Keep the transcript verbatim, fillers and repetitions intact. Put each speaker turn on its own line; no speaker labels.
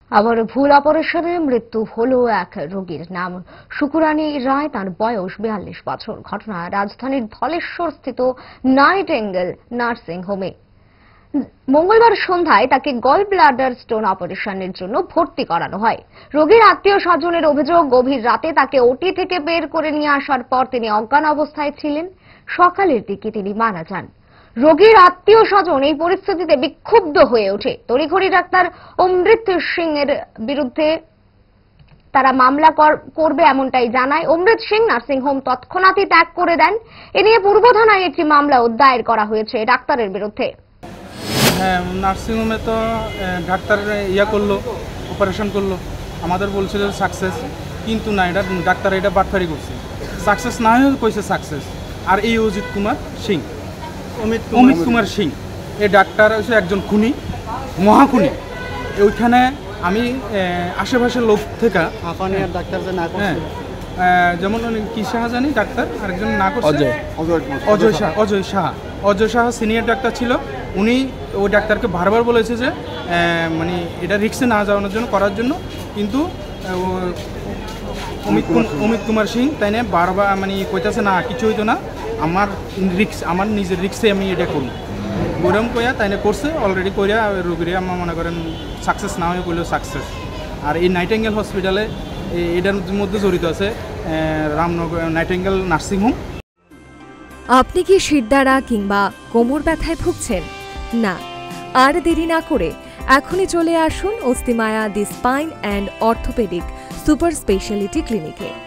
আবার ভুল অপারেশনে মৃত্যু হলো এক রোগীর। নাম শুকুরানী রায়, তার বয়স বিয়াল্লিশ বছর। ঘটনা রাজধানীর ধলেশ্বর স্থিত নাইটেঙ্গেল নার্সিং হোমে। মঙ্গলবার সন্ধ্যায় তাকে গল ব্লাডার স্টোন অপারেশনের জন্য ভর্তি করানো হয়। রোগীর আত্মীয় স্বজনের অভিযোগ, গভীর রাতে তাকে ওটি থেকে বের করে নিয়ে আসার পর তিনি অজ্ঞান অবস্থায় ছিলেন। সকালের দিকে তিনি মারা যান। রোগীর আত্মীয় স্বজন এই পরিস্থিতিতে বিক্ষুব্ধ হয়ে ওঠে। তড়িঘড়ি ডাক্তার অমৃত সিং এর বিরুদ্ধে তারা মামলা করবে এমনটাই জানায়। অমৃত সিং নার্সিং হোম তৎক্ষণাৎই ত্যাগ করে দেন। এ নিয়ে পূর্ব থানায় একটি মামলা দায়ের করা হয়েছে ডাক্তারের বিরুদ্ধে।
হ্যাঁ, নার্সিং হোমে তো ডাক্তার ইয়া করলো, অপারেশন করলো, আমাদের বলছিল সাকসেস, কিন্তু না, এটা ডাক্তার এটা বাটফারি করছে। সাকসেস না হয়ে কইছে সাকসেস। আর এই অজিত কুমার সিং, অমিত অমিত কুমার সিং, এই ডাক্তার হচ্ছে একজন খুনি, মহাখুনি। ওইখানে আমি আশেপাশের লোক থেকে
ডাক্তার
হ্যাঁ, যেমন কি সাহা জানি ডাক্তার, আরেকজন না করছে অজয় শাহ, অজয় শাহ অজয় শাহ সিনিয়র ডাক্তার ছিল। উনি ওই ডাক্তারকে বারবার বলেছে যে মানে এটা রিক্সে না যাওয়ানোর জন্য করার জন্য, কিন্তু অমিত অমিত কুমার সিং তাই না বারবার মানে কইতেছে না, কিছু হইতো না, আমার রিক্স, আমার নিজের রিক্সে আমি এটা করব। ওরম কইয়া তাই না করছে অলরেডি, কইয়া রোগীরে আমার মনে করেন সাকসেস না হয়ে করলেও সাকসেস। আর এই নাইটেঙ্গেল হসপিটালে এটার মধ্যে জড়িত আছে রামনগর নাইটেঙ্গেল নার্সিং হোম।
আপনি কি শিরদাঁড়া কিংবা কোমর ব্যথায় ভুগছেন? না, আর দেরি না করে এখনই চলে আসুন Asthimaya the spine and orthopaedic super speciality ক্লিনিকে।